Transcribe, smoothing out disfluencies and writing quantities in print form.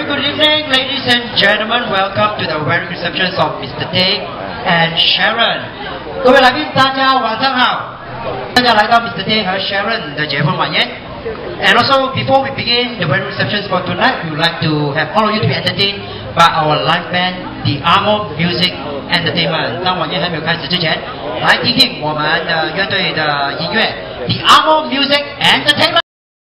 good evening, ladies and gentlemen. Welcome to the wedding receptions of Mr. Dick and Sharon. 各位来宾，大家晚上好。大家来到 Mr. Dick 和 Sharon 的结婚晚宴。And also, before we begin the wedding receptions for tonight, we would like to have all of you to be entertained by our live band, the Armo Music Entertainment. 当晚宴还没有开始之前，来听听我们的乐队的音乐 ，the Armo Music Entertainment。